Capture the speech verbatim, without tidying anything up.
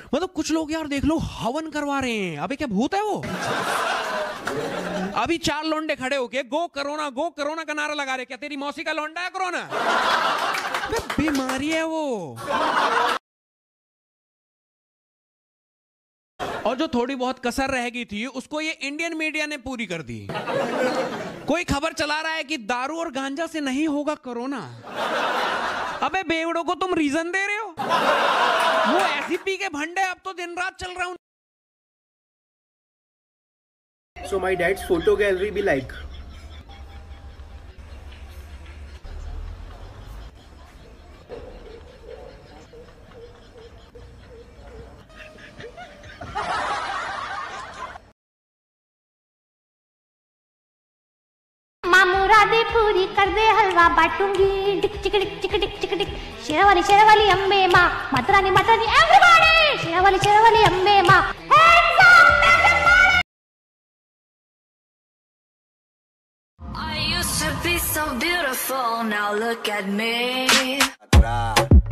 मतलब कुछ लोग यार देख लो हवन करवा रहे हैं। अबे क्या भूत है वो? अभी चार लौंडे खड़े होके गो कोरोना गो कोरोना का नारा लगा रहे। क्या तेरी मौसी का लौंडा है कोरोना? बीमारी है वो। और जो थोड़ी बहुत कसर रह गई थी उसको ये इंडियन मीडिया ने पूरी कर दी। कोई खबर चला रहा है कि दारू और गांजा से नहीं होगा कोरोना। अबे बेवड़ों को तुम रीजन दे रहे हो। वो ऐसी पी के भंडे अब तो दिन रात चल रहा हूं। So my dad's photo gallery be like. मुरादे पूरी कर दे हलवा बांटूंगी टिक टिक टिक टिक टिक टिक टिक शेरावाली शेरावाली अम्बे माँ माता रानी माता रानी एवरीबॉडी शेरावाली शेरावाली अम्बे माँ I used to be so beautiful, now look at me.